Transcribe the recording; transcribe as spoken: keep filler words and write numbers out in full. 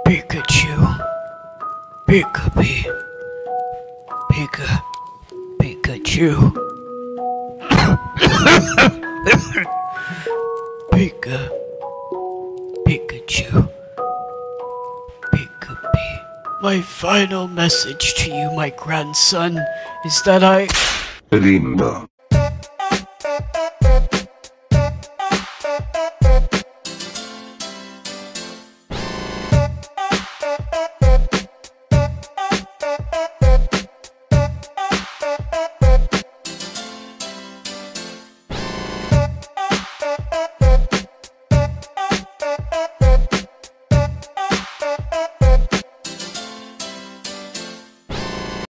Pikachu. Pika P. Pika. Pikachu. Pika. Pikachu. Pika P. My final message to you, my grandson, is that I... Linda.